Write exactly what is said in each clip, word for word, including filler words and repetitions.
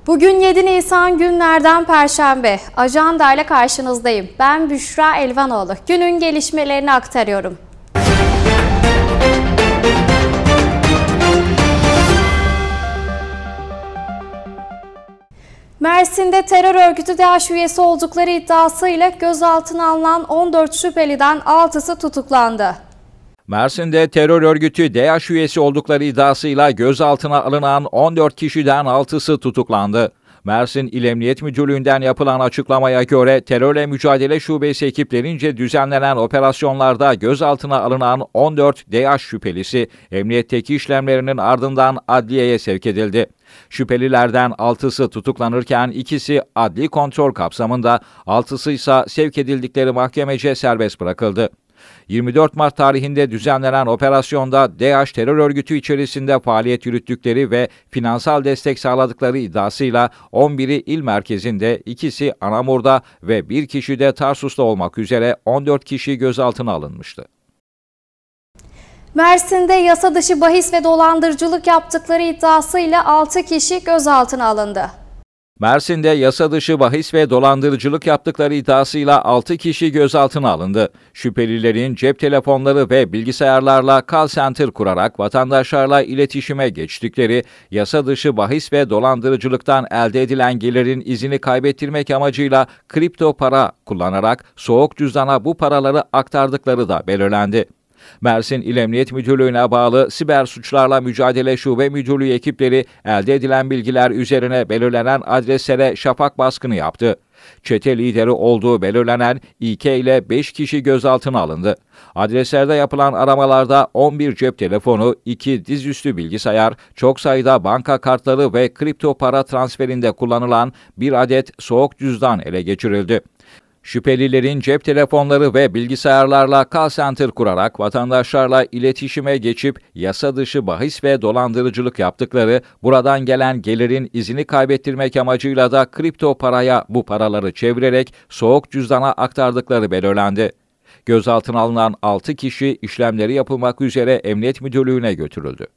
Bugün yedi Nisan günlerden Perşembe. Ajanda ile karşınızdayım. Ben Büşra Elvanoğlu. Günün gelişmelerini aktarıyorum. Mersin'de terör örgütü DAEŞ üyesi oldukları iddiasıyla gözaltına alınan on dört şüpheliden altısı tutuklandı. Mersin'de terör örgütü DAEŞ üyesi oldukları iddiasıyla gözaltına alınan on dört kişiden altısı tutuklandı. Mersin İl Emniyet Müdürlüğü'nden yapılan açıklamaya göre terörle mücadele şubesi ekiplerince düzenlenen operasyonlarda gözaltına alınan on dört DAEŞ şüphelisi emniyetteki işlemlerinin ardından adliyeye sevk edildi. Şüphelilerden altısı tutuklanırken ikisi adli kontrol kapsamında, altısı ise sevk edildikleri mahkemece serbest bırakıldı. yirmi dört Mart tarihinde düzenlenen operasyonda DAEŞ terör örgütü içerisinde faaliyet yürüttükleri ve finansal destek sağladıkları iddiasıyla on biri il merkezinde, ikisi Anamur'da ve bir kişi de Tarsus'ta olmak üzere on dört kişi gözaltına alınmıştı. Mersin'de yasa dışı bahis ve dolandırıcılık yaptıkları iddiasıyla altı kişi gözaltına alındı. Mersin'de yasa dışı bahis ve dolandırıcılık yaptıkları iddiasıyla altı kişi gözaltına alındı. Şüphelilerin cep telefonları ve bilgisayarlarla call center kurarak vatandaşlarla iletişime geçtikleri, yasa dışı bahis ve dolandırıcılıktan elde edilen gelirin izini kaybettirmek amacıyla kripto para kullanarak soğuk cüzdana bu paraları aktardıkları da belirlendi. Mersin İl Emniyet Müdürlüğü'ne bağlı Siber Suçlarla Mücadele Şube Müdürlüğü ekipleri elde edilen bilgiler üzerine belirlenen adreslere şafak baskını yaptı. Çete lideri olduğu belirlenen İK ile beş kişi gözaltına alındı. Adreslerde yapılan aramalarda on bir cep telefonu, iki dizüstü bilgisayar, çok sayıda banka kartları ve kripto para transferinde kullanılan bir adet soğuk cüzdan ele geçirildi. Şüphelilerin cep telefonları ve bilgisayarlarla call center kurarak vatandaşlarla iletişime geçip yasa dışı bahis ve dolandırıcılık yaptıkları, buradan gelen gelirin izini kaybettirmek amacıyla da kripto paraya bu paraları çevirerek soğuk cüzdana aktardıkları belirlendi. Gözaltına alınan altı kişi işlemleri yapılmak üzere Emniyet Müdürlüğü'ne götürüldü.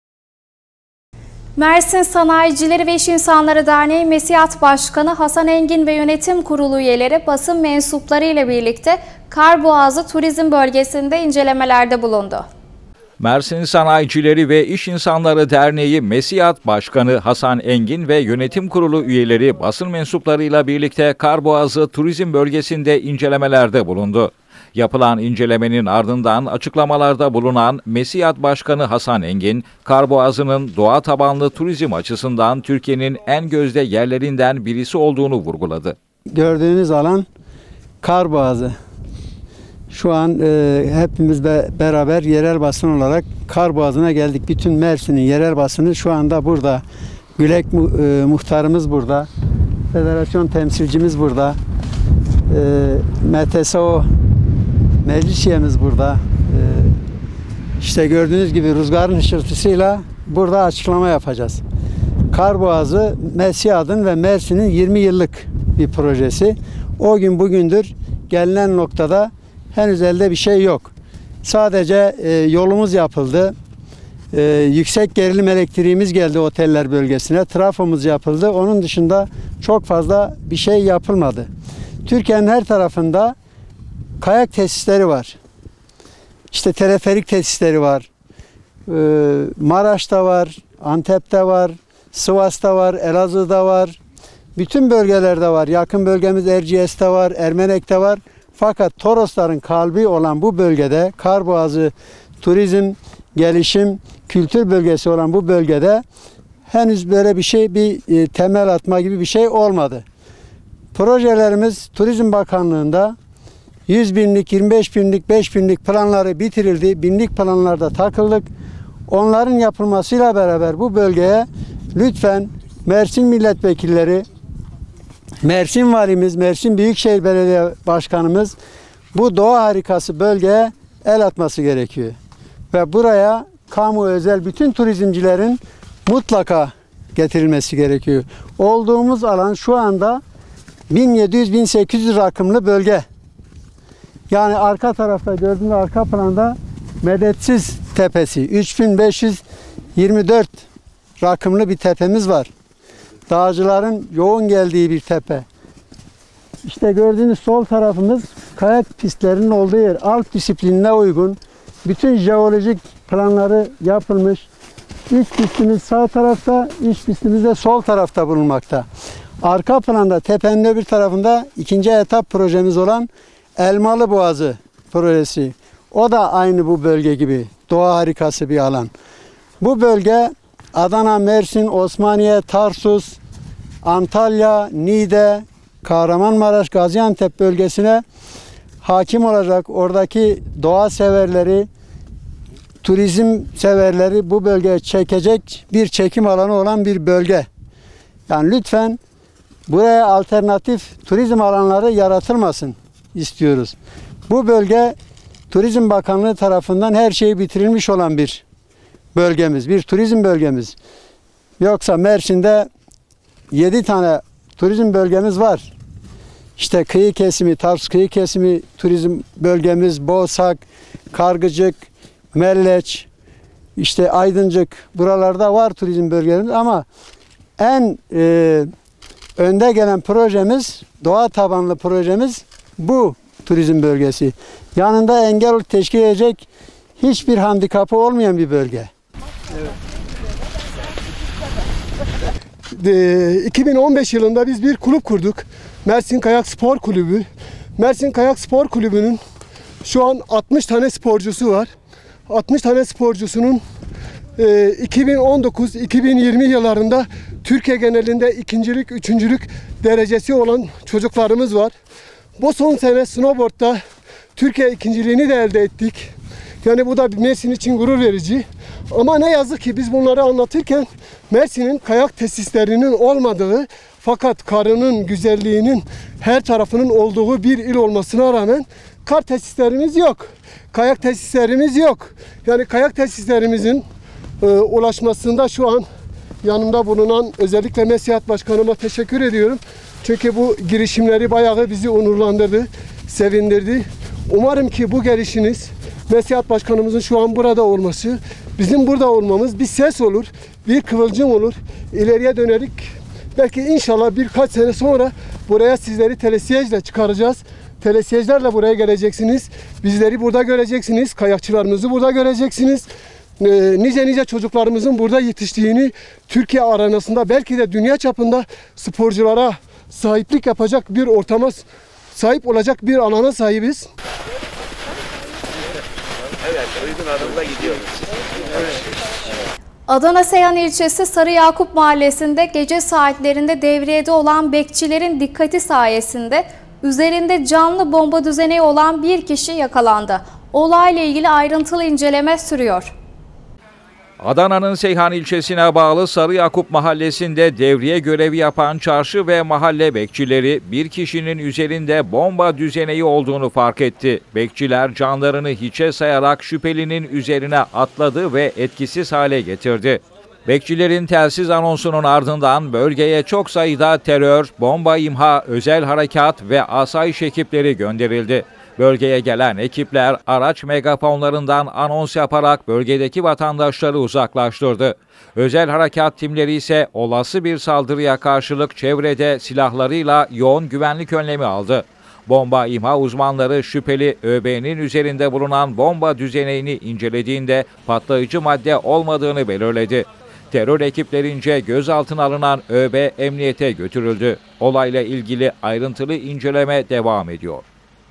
Mersin Sanayicileri ve İş İnsanları Derneği Mesiyat Başkanı Hasan Engin ve Yönetim Kurulu üyeleri basın mensupları ile birlikte Karboğazı Turizm Bölgesi'nde incelemelerde bulundu. Mersin Sanayicileri ve İş İnsanları Derneği Mesiyat Başkanı Hasan Engin ve Yönetim Kurulu üyeleri basın mensuplarıyla birlikte Karboğazı Turizm Bölgesi'nde incelemelerde bulundu. Yapılan incelemenin ardından açıklamalarda bulunan Mesiyat Başkanı Hasan Engin, Karboğazı'nın doğa tabanlı turizm açısından Türkiye'nin en gözde yerlerinden birisi olduğunu vurguladı. Gördüğünüz alan Karboğazı. Şu an e, hepimiz be, beraber yerel basın olarak Karboğazı'na geldik. Bütün Mersin'in yerel basını şu anda burada. Gülek e, muhtarımız burada. Federasyon temsilcimiz burada. E, M T S O meclis üyemiz burada. E, işte gördüğünüz gibi rüzgarın hışırtısıyla burada açıklama yapacağız. Karboğazı, Mesiyat'ın ve Mersin'in yirmi yıllık bir projesi. O gün bugündür gelinen noktada henüz elde bir şey yok. Sadece e, yolumuz yapıldı. E, yüksek gerilim elektriğimiz geldi oteller bölgesine. Trafomuz yapıldı. Onun dışında çok fazla bir şey yapılmadı. Türkiye'nin her tarafında kayak tesisleri var. İşte teleferik tesisleri var. E, Maraş'ta var, Antep'te var, Sivas'ta var, Elazığ'da var. Bütün bölgelerde var. Yakın bölgemiz Erciyes'te var, Ermenek'te var. Fakat Torosların kalbi olan bu bölgede, Karboğazı Turizm, Gelişim, Kültür Bölgesi olan bu bölgede henüz böyle bir şey, bir e, temel atma gibi bir şey olmadı. Projelerimiz Turizm Bakanlığı'nda yüz binlik, yirmi beş binlik, beş binlik planları bitirildi. Binlik planlarda takıldık. Onların yapılmasıyla beraber bu bölgeye lütfen Mersin milletvekilleri, Mersin Valimiz, Mersin Büyükşehir Belediye Başkanımız bu doğa harikası bölgeye el atması gerekiyor. Ve buraya kamu özel bütün turizmcilerin mutlaka getirilmesi gerekiyor. Olduğumuz alan şu anda bin yedi yüz bin sekiz yüz rakımlı bölge. Yani arka tarafta gördüğünüz arka planda Medetsiz Tepesi üç bin beş yüz yirmi dört rakımlı bir tepemiz var. dağcıların yoğun geldiği bir tepe. İşte gördüğünüz sol tarafımız kayak pistlerinin olduğu yer. Alp disiplinine uygun. Bütün jeolojik planları yapılmış. İç pistimiz sağ tarafta, iç pistimiz de sol tarafta bulunmakta. Arka planda tepenin öbür tarafında ikinci etap projemiz olan Elmalı Boğazı projesi. O da aynı bu bölge gibi doğa harikası bir alan. Bu bölge Adana, Mersin, Osmaniye, Tarsus, Antalya, Niğde, Kahramanmaraş, Gaziantep bölgesine hakim olacak. Oradaki doğa severleri, turizm severleri bu bölgeye çekecek bir çekim alanı olan bir bölge. Yani lütfen buraya alternatif turizm alanları yaratılmasın istiyoruz. Bu bölge Turizm Bakanlığı tarafından her şeyi bitirilmiş olan bir bölgemiz, bir turizm bölgemiz. Yoksa Mersin'de yedi tane turizm bölgemiz var. İşte kıyı kesimi, Tarsus kıyı kesimi turizm bölgemiz, Boğsak, Kargıcık, Melleç, işte Aydıncık, buralarda var turizm bölgelerimiz ama en e, önde gelen projemiz, doğa tabanlı projemiz bu turizm bölgesi. Yanında engel teşkil edecek hiçbir handikapı olmayan bir bölge. Evet. iki bin on beş yılında biz bir kulüp kurduk. Mersin Kayak Spor Kulübü. Mersin Kayak Spor Kulübü'nün şu an altmış tane sporcusu var. altmış tane sporcusunun iki bin on dokuz iki bin yirmi yıllarında Türkiye genelinde ikincilik, üçüncülük derecesi olan çocuklarımız var. Bu son sene snowboard'da Türkiye ikinciliğini de elde ettik. Yani bu da Mersin için gurur verici. Ama ne yazık ki biz bunları anlatırken Mersin'in kayak tesislerinin olmadığı fakat karının, güzelliğinin her tarafının olduğu bir il olmasına rağmen kar tesislerimiz yok. Kayak tesislerimiz yok. Yani kayak tesislerimizin e, ulaşmasında şu an yanımda bulunan özellikle MESİAD Başkanıma teşekkür ediyorum. Çünkü bu girişimleri bayağı bizi onurlandırdı, sevindirdi. Umarım ki bu gelişiniz, MESİAD Başkanımızın şu an burada olması, bizim burada olmamız bir ses olur, bir kıvılcım olur. İleriye dönelik belki inşallah birkaç sene sonra buraya sizleri telesiyejle çıkaracağız. Telesiyejlerle buraya geleceksiniz. Bizleri burada göreceksiniz. Kayakçılarımızı burada göreceksiniz. Ee, nice nice çocuklarımızın burada yetiştiğini Türkiye arenasında belki de dünya çapında sporculara sahiplik yapacak bir ortama sahip olacak bir alana sahibiz. Evet, uygun adımda gidiyoruz. Evet. Adana Seyhan ilçesi Sarı Yakup mahallesinde gece saatlerinde devriyede olan bekçilerin dikkati sayesinde üzerinde canlı bomba düzeneği olan bir kişi yakalandı. Olayla ilgili ayrıntılı inceleme sürüyor. Adana'nın Seyhan ilçesine bağlı Sarı Yakup mahallesinde devriye görevi yapan çarşı ve mahalle bekçileri bir kişinin üzerinde bomba düzeneği olduğunu fark etti. Bekçiler canlarını hiçe sayarak şüphelinin üzerine atladı ve etkisiz hale getirdi. Bekçilerin telsiz anonsunun ardından bölgeye çok sayıda terör, bomba imha, özel harekat ve asayiş ekipleri gönderildi. Bölgeye gelen ekipler araç megafonlarından anons yaparak bölgedeki vatandaşları uzaklaştırdı. Özel harekat timleri ise olası bir saldırıya karşılık çevrede silahlarıyla yoğun güvenlik önlemi aldı. Bomba imha uzmanları şüpheli ÖB'nin üzerinde bulunan bomba düzeneğini incelediğinde patlayıcı madde olmadığını belirledi. Terör ekiplerince gözaltına alınan ÖB emniyete götürüldü. Olayla ilgili ayrıntılı inceleme devam ediyor.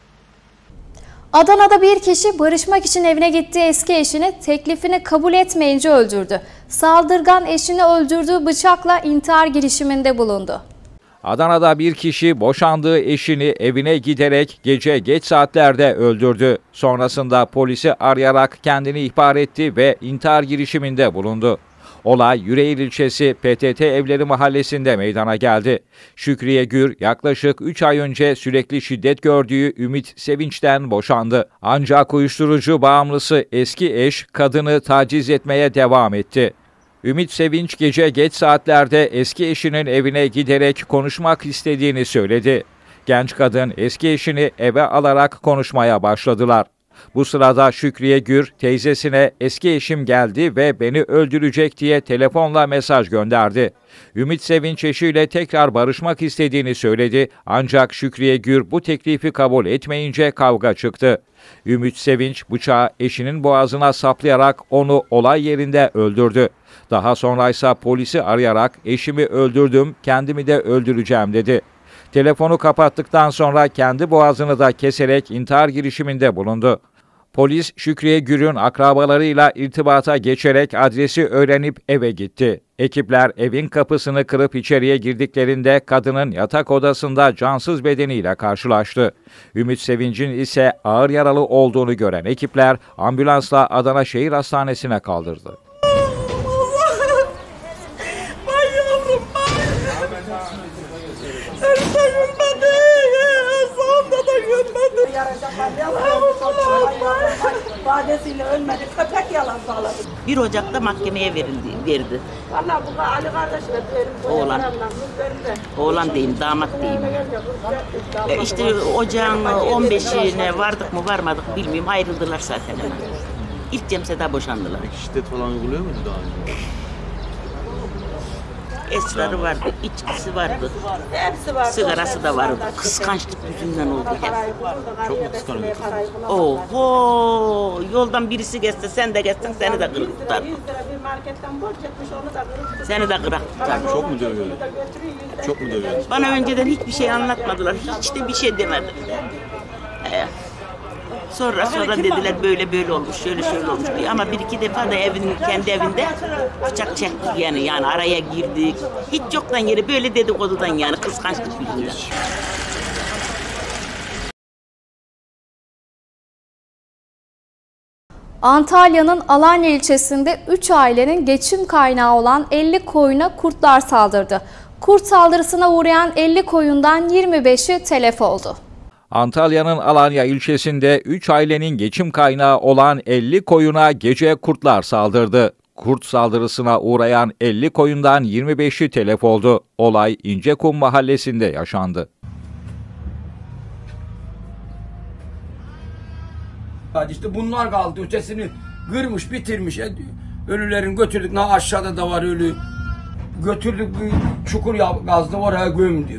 Adana'da bir kişi barışmak için evine gittiği eski eşini teklifini kabul etmeyince öldürdü. Saldırgan eşini öldürdüğü bıçakla intihar girişiminde bulundu. Adana'da bir kişi boşandığı eşini evine giderek gece geç saatlerde öldürdü. Sonrasında polisi arayarak kendini ihbar etti ve intihar girişiminde bulundu. Olay Yüreğir ilçesi P T T Evleri mahallesinde meydana geldi. Şükriye Gür yaklaşık üç ay önce sürekli şiddet gördüğü Ümit Sevinç'ten boşandı. Ancak uyuşturucu bağımlısı eski eş kadını taciz etmeye devam etti. Ümit Sevinç gece geç saatlerde eski eşinin evine giderek konuşmak istediğini söyledi. Genç kadın eski eşini eve alarak konuşmaya başladılar. Bu sırada Şükriye Gür teyzesine eski eşim geldi ve beni öldürecek diye telefonla mesaj gönderdi. Ümit Sevinç eşiyle tekrar barışmak istediğini söyledi ancak Şükriye Gür bu teklifi kabul etmeyince kavga çıktı. Ümit Sevinç bıçağı eşinin boğazına saplayarak onu olay yerinde öldürdü. Daha sonra ise polisi arayarak eşimi öldürdüm, kendimi de öldüreceğim dedi. Telefonu kapattıktan sonra kendi boğazını da keserek intihar girişiminde bulundu. Polis Şükriye Gür'ün akrabalarıyla irtibata geçerek adresi öğrenip eve gitti. Ekipler evin kapısını kırıp içeriye girdiklerinde kadının yatak odasında cansız bedeniyle karşılaştı. Ümit Sevinç'in ise ağır yaralı olduğunu gören ekipler ambulansla Adana Şehir Hastanesi'ne kaldırdı. Vadesiyle ölmedi, köpek yalan bağladı. bir Ocak'ta mahkemeye verildi, verdi. Vallahi bu Ali kardeşle verim. Oğlan. Oğlan diyeyim, damat diyeyim. E işte ocağın on beşine vardık mı varmadık bilmiyorum, ayrıldılar zaten hemen. İlk cemsede boşandılar. Şiddet falan uyguluyor muydu daha önce? Esrarı vardı, içkisi vardı. Hepsi var. Sigarası da vardı. Kıskançlık yüzünden oldu hep. Çok mu kıskanıyordu? Oho, yoldan birisi geçse sen de geçsen seni de kırık tutar. yüz lira bir marketten borç etmiş, onu da kırıp Seni de kırak tutar. Çok mu dövüyordu? Çok mu dövüyordu? Bana önceden hiçbir şey anlatmadılar. Hiç de bir şey demedi. Ee, sonra sonra dediler böyle böyle olmuş, şöyle şöyle olmuş diye. Ama bir iki defa da evin, kendi evinde bıçak çektik yani. Yani araya girdik. Hiç yoktan yere böyle dedikodudan yani kıskançlık yüzünden. Antalya'nın Alanya ilçesinde üç ailenin geçim kaynağı olan elli koyuna kurtlar saldırdı. Kurt saldırısına uğrayan elli koyundan yirmi beşi telef oldu. Antalya'nın Alanya ilçesinde üç ailenin geçim kaynağı olan elli koyuna gece kurtlar saldırdı. Kurt saldırısına uğrayan elli koyundan yirmi beşi telef oldu. Olay İncekum mahallesinde yaşandı. İşte bunlar kaldı, ötesini kırmış, bitirmiş. Ölülerin götürdük, ne aşağıda da var ölü. Götürdük, bir çukur kazdı, oraya gömdük.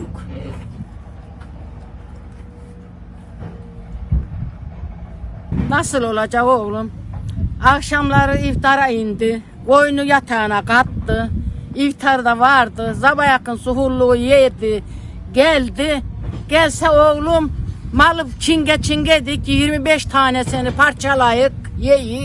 Nasıl olacak oğlum? Akşamları iftara indi, koyunu yatağına kattı. İftarda vardı, sabah yakın suhurluğu yedi, geldi. Gelse oğlum, malı çinge çingedik, yirmi beş tanesini parçalayık, yiyik.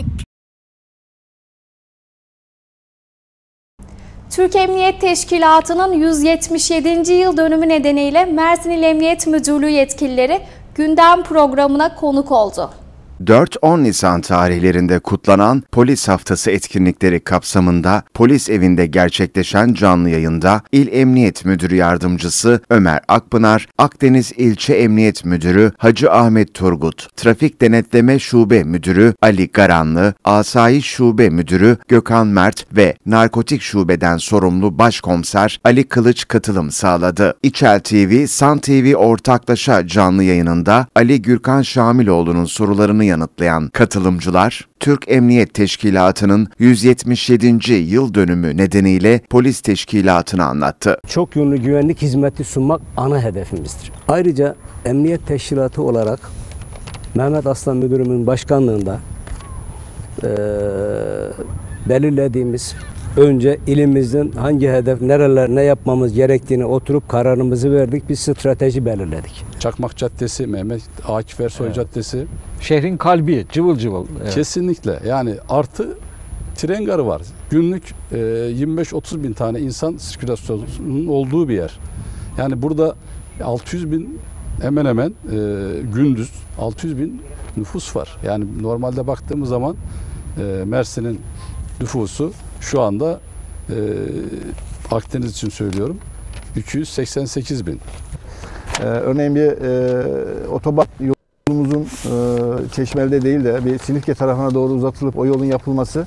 Türk Emniyet Teşkilatı'nın yüz yetmiş yedinci yıl dönümü nedeniyle Mersin İl Emniyet Müdürlüğü yetkilileri gündem programına konuk oldu. dört on Nisan tarihlerinde kutlanan Polis Haftası etkinlikleri kapsamında polis evinde gerçekleşen canlı yayında İl Emniyet Müdürü Yardımcısı Ömer Akpınar, Akdeniz İlçe Emniyet Müdürü Hacı Ahmet Turgut, Trafik Denetleme Şube Müdürü Ali Garanlı, Asayiş Şube Müdürü Gökhan Mert ve Narkotik Şubeden sorumlu Başkomiser Ali Kılıç katılım sağladı. İçel T V, San T V ortaklaşa canlı yayınında Ali Gürkan Şamiloğlu'nun sorularını yanıtlayan katılımcılar, Türk Emniyet Teşkilatı'nın yüz yetmiş yedinci yıl dönümü nedeniyle polis teşkilatını anlattı. Çok yönlü güvenlik hizmeti sunmak ana hedefimizdir. Ayrıca Emniyet Teşkilatı olarak Mehmet Aslan Müdürümün başkanlığında e, belirlediğimiz önce ilimizin hangi hedef, nereler, ne yapmamız gerektiğini oturup kararımızı verdik. Bir strateji belirledik. Çakmak Caddesi, Mehmet Akif Ersoy evet. Caddesi. Şehrin kalbi, cıvıl cıvıl. Evet. Kesinlikle. Yani artı tren garı var. Günlük e, yirmi beş otuz bin tane insan sirkülasyonunun olduğu bir yer. Yani burada altı yüz bin hemen hemen e, gündüz altı yüz bin nüfus var. Yani normalde baktığımız zaman e, Mersin'in nüfusu şu anda e, Akdeniz için söylüyorum iki yüz seksen sekiz bin. Ee, örneğin bir e, otoban yolumuzun e, Çeşmeli'de değil de bir Silifke tarafına doğru uzatılıp o yolun yapılması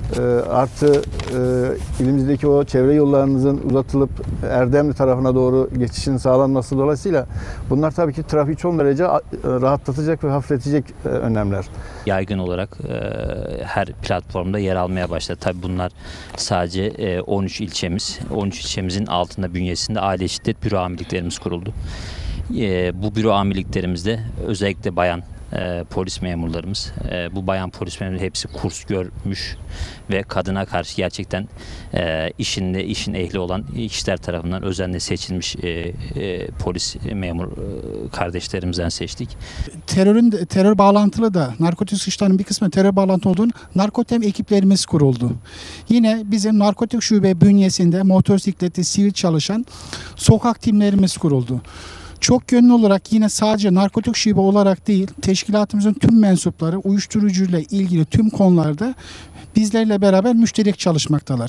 e, artı e, ilimizdeki o çevre yollarımızın uzatılıp Erdemli tarafına doğru geçişin sağlanması dolayısıyla bunlar tabii ki trafiği çok derece e, rahatlatacak ve hafifletecek e, önlemler. Yaygın olarak e, her platformda yer almaya başladı. Tabii bunlar sadece e, on üç ilçemiz. on üç ilçemizin altında bünyesinde aile şiddet büro amirliklerimiz kuruldu. E, bu büro amirliklerimizde özellikle bayan e, polis memurlarımız, e, bu bayan polis memurları hepsi kurs görmüş ve kadına karşı gerçekten e, işinde işin ehli olan kişiler tarafından özenle seçilmiş e, e, polis memur e, kardeşlerimizden seçtik. Terörün terör bağlantılı da narkotik suçların bir kısmı terör bağlantılı olduğunu narkotem ekiplerimiz kuruldu. Yine bizim narkotik şube bünyesinde motosikletli sivil çalışan sokak timlerimiz kuruldu. Çok yönlü olarak yine sadece narkotik şube olarak değil, teşkilatımızın tüm mensupları uyuşturucuyla ilgili tüm konularda bizlerle beraber müşterek çalışmaktalar.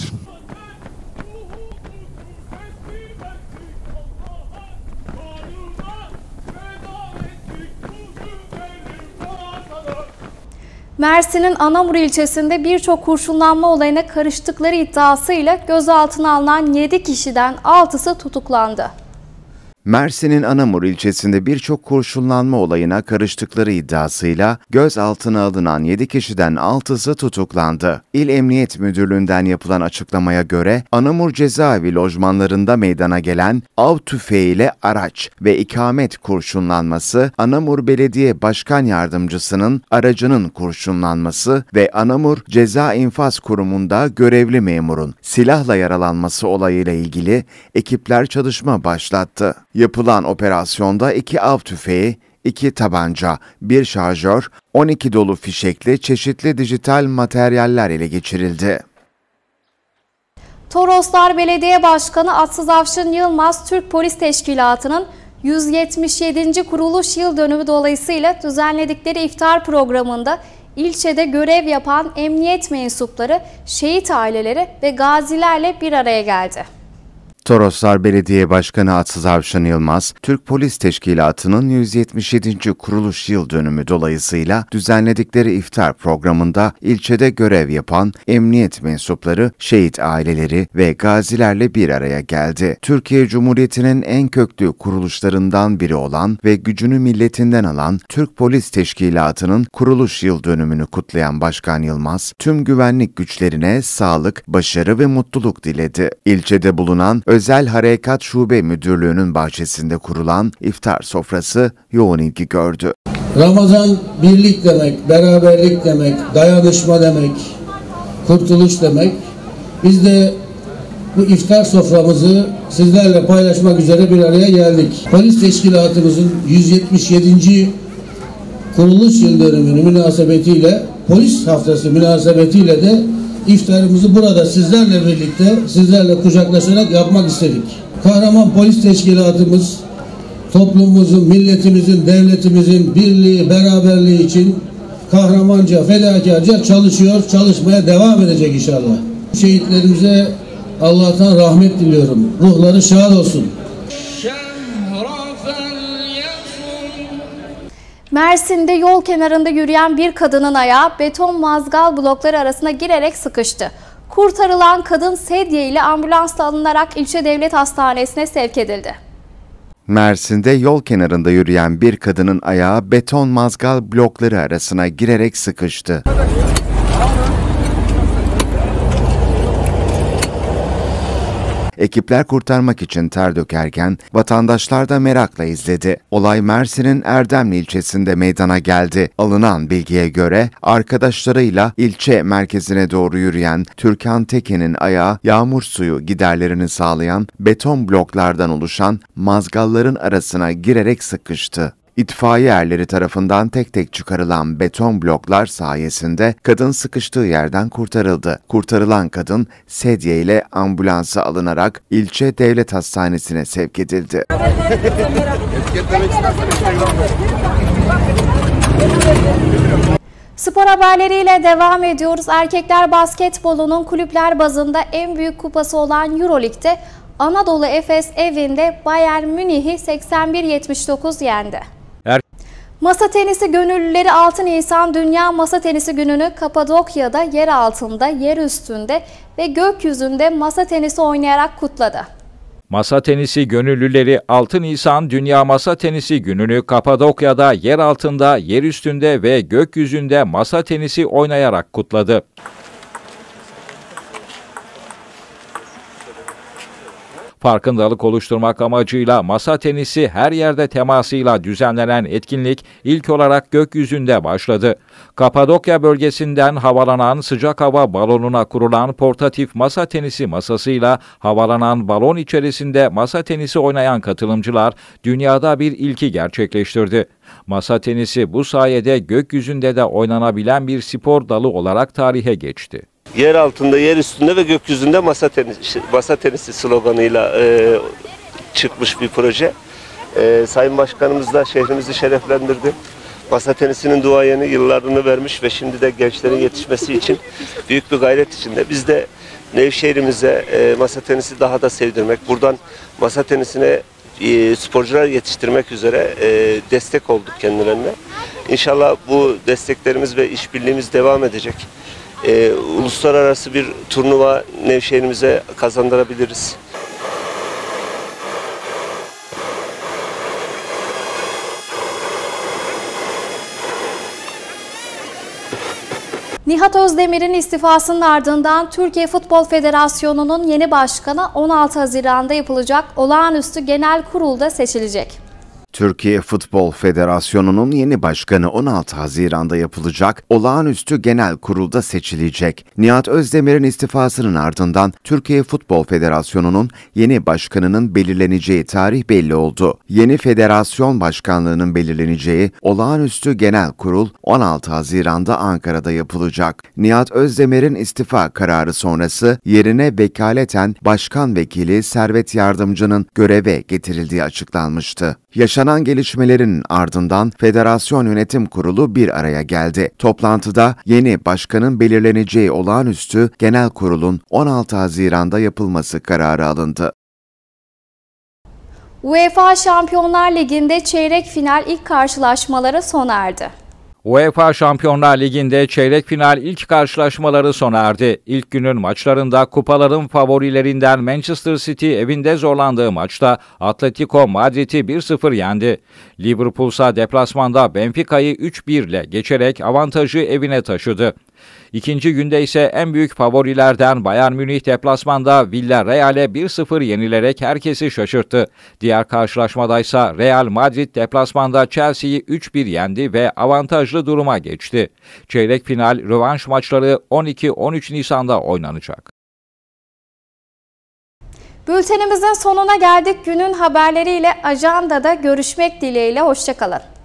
Mersin'in Anamur ilçesinde birçok kurşunlanma olayına karıştıkları iddiasıyla gözaltına alınan yedi kişiden altısı tutuklandı. Mersin'in Anamur ilçesinde birçok kurşunlanma olayına karıştıkları iddiasıyla gözaltına alınan yedi kişiden altısı tutuklandı. İl Emniyet Müdürlüğü'nden yapılan açıklamaya göre Anamur cezaevi lojmanlarında meydana gelen av tüfeğiyle araç ve ikamet kurşunlanması, Anamur Belediye Başkan Yardımcısının aracının kurşunlanması ve Anamur Ceza İnfaz Kurumu'nda görevli memurun silahla yaralanması olayıyla ilgili ekipler çalışma başlattı. Yapılan operasyonda iki av tüfeği, iki tabanca, bir şarjör, on iki dolu fişekli çeşitli dijital materyaller ele geçirildi. Toroslar Belediye Başkanı Atsız Afşin Yılmaz, Türk Polis Teşkilatı'nın yüz yetmiş yedinci kuruluş yıl dönümü dolayısıyla düzenledikleri iftar programında ilçede görev yapan emniyet mensupları, şehit aileleri ve gazilerle bir araya geldi. Toroslar Belediye Başkanı Atsız Afşin Yılmaz, Türk Polis Teşkilatı'nın yüz yetmiş yedinci kuruluş yıl dönümü dolayısıyla düzenledikleri iftar programında ilçede görev yapan emniyet mensupları, şehit aileleri ve gazilerle bir araya geldi. Türkiye Cumhuriyeti'nin en köklü kuruluşlarından biri olan ve gücünü milletinden alan Türk Polis Teşkilatı'nın kuruluş yıl dönümünü kutlayan Başkan Yılmaz, tüm güvenlik güçlerine sağlık, başarı ve mutluluk diledi. İlçede bulunan Özel Harekat Şube Müdürlüğü'nün bahçesinde kurulan iftar sofrası yoğun ilgi gördü. Ramazan birlik demek, beraberlik demek, dayanışma demek, kurtuluş demek. Biz de bu iftar soframızı sizlerle paylaşmak üzere bir araya geldik. Polis Teşkilatımızın yüz yetmiş yedinci kuruluş yıl dönümü münasebetiyle, polis haftası münasebetiyle de İftarımızı burada sizlerle birlikte, sizlerle kucaklaşarak yapmak istedik. Kahraman Polis Teşkilatımız, toplumumuzun, milletimizin, devletimizin birliği, beraberliği için kahramanca, fedakarca çalışıyor, çalışmaya devam edecek inşallah. Şehitlerimize Allah'tan rahmet diliyorum. Ruhları şad olsun. Mersin'de yol kenarında yürüyen bir kadının ayağı beton mazgal blokları arasına girerek sıkıştı. Kurtarılan kadın sedye ile ambulansla alınarak ilçe devlet hastanesine sevk edildi. Mersin'de yol kenarında yürüyen bir kadının ayağı beton mazgal blokları arasına girerek sıkıştı. Ekipler kurtarmak için ter dökerken vatandaşlar da merakla izledi. Olay Mersin'in Erdemli ilçesinde meydana geldi. Alınan bilgiye göre arkadaşlarıyla ilçe merkezine doğru yürüyen Türkan Tekin'in ayağı yağmur suyu giderlerini sağlayan beton bloklardan oluşan mazgalların arasına girerek sıkıştı. İtfaiye erleri tarafından tek tek çıkarılan beton bloklar sayesinde kadın sıkıştığı yerden kurtarıldı. Kurtarılan kadın sedye ile ambulansa alınarak ilçe devlet hastanesine sevk edildi. Spor haberleriyle devam ediyoruz. Erkekler basketbolunun kulüpler bazında en büyük kupası olan Euroleague'de Anadolu Efes evinde Bayern Münih'i seksen bir yetmiş dokuz yendi. Masa tenisi gönüllüleri altı Nisan Dünya Masa Tenisi Günü'nü Kapadokya'da yer altında, yer üstünde ve gökyüzünde masa tenisi oynayarak kutladı. Masa tenisi gönüllüleri altı Nisan Dünya Masa Tenisi Günü'nü Kapadokya'da yer altında, yer üstünde ve gökyüzünde masa tenisi oynayarak kutladı. Farkındalık oluşturmak amacıyla masa tenisi her yerde temasıyla düzenlenen etkinlik ilk olarak gökyüzünde başladı. Kapadokya bölgesinden havalanan sıcak hava balonuna kurulan portatif masa tenisi masasıyla havalanan balon içerisinde masa tenisi oynayan katılımcılar dünyada bir ilki gerçekleştirdi. Masa tenisi bu sayede gökyüzünde de oynanabilen bir spor dalı olarak tarihe geçti. Yer altında, yer üstünde ve gökyüzünde masa tenisi, masa tenisi sloganıyla e, çıkmış bir proje. E, Sayın Başkanımız da şehrimizi şereflendirdi. Masa tenisinin duayeni yıllarını vermiş ve şimdi de gençlerin yetişmesi için büyük bir gayret içinde. Biz de Nevşehir'imize e, masa tenisi daha da sevdirmek, buradan masa tenisine e, sporcular yetiştirmek üzere e, destek olduk kendilerine. İnşallah bu desteklerimiz ve işbirliğimiz devam edecek. Ee, uluslararası bir turnuva Nevşehir'imize kazandırabiliriz. Nihat Özdemir'in istifasının ardından Türkiye Futbol Federasyonu'nun yeni başkanı on altı Haziran'da yapılacak olağanüstü genel kurulda seçilecek. Türkiye Futbol Federasyonu'nun yeni başkanı on altı Haziran'da yapılacak olağanüstü genel kurulda seçilecek. Nihat Özdemir'in istifasının ardından Türkiye Futbol Federasyonu'nun yeni başkanının belirleneceği tarih belli oldu. Yeni federasyon başkanlığının belirleneceği olağanüstü genel kurul on altı Haziran'da Ankara'da yapılacak. Nihat Özdemir'in istifa kararı sonrası yerine vekaleten Başkan Vekili Servet Yardımcı'nın göreve getirildiği açıklanmıştı. Yaşanan gelişmelerin ardından Federasyon Yönetim Kurulu bir araya geldi. Toplantıda yeni başkanın belirleneceği olağanüstü genel kurulun on altı Haziran'da yapılması kararı alındı. UEFA Şampiyonlar Ligi'nde çeyrek final ilk karşılaşmaları sona erdi. UEFA Şampiyonlar Ligi'nde çeyrek final ilk karşılaşmaları sona erdi. İlk günün maçlarında kupaların favorilerinden Manchester City evinde zorlandığı maçta Atletico Madrid'i bir sıfır yendi. Liverpool ise deplasmanda Benfica'yı üç bir ile geçerek avantajı evine taşıdı. İkinci günde ise en büyük favorilerden Bayern Münih deplasmanda Villarreal'e bir sıfır yenilerek herkesi şaşırttı. Diğer karşılaşmada ise Real Madrid deplasmanda Chelsea'yi üç bir yendi ve avantajlı duruma geçti. Çeyrek final rövanş maçları on iki on üç Nisan'da oynanacak. Bültenimizin sonuna geldik. Günün haberleriyle ajandada görüşmek dileğiyle. Hoşça kalın.